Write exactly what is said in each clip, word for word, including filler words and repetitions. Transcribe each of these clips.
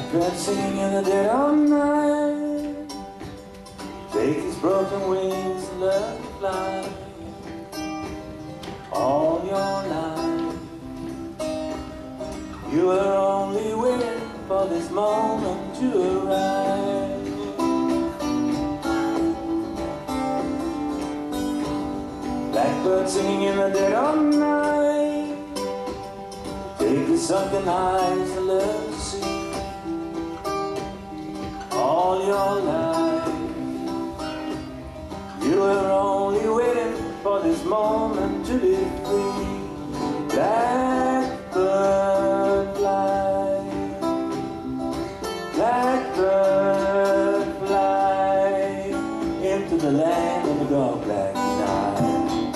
Blackbird singing in the dead of night. Take his broken wings and learn to fly. All your life you were only waiting for this moment to arrive. Blackbird singing in the dead of night. Take your sunken eyes and learn to see. All your life you were only waiting for this moment to be free. Blackbird fly, blackbird fly into the land of the dark black night.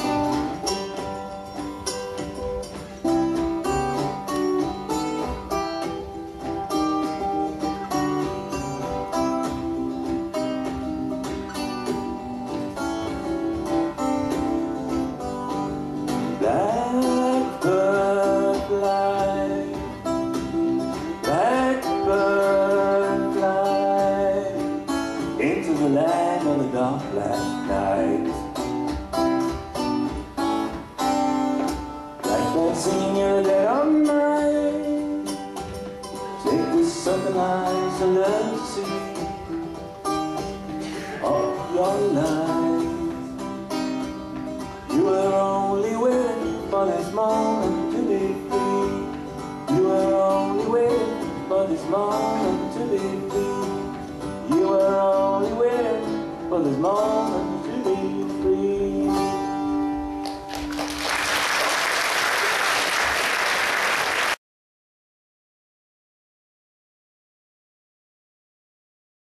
Blackbird fly, blackbird fly into the land of the dark black night. Blackbird singing in the dead of night. Take the sunken eyes and learn to see. All your life you were only waiting for this moment to be free. You were only waiting for this moment to be free. You were only waiting for this moment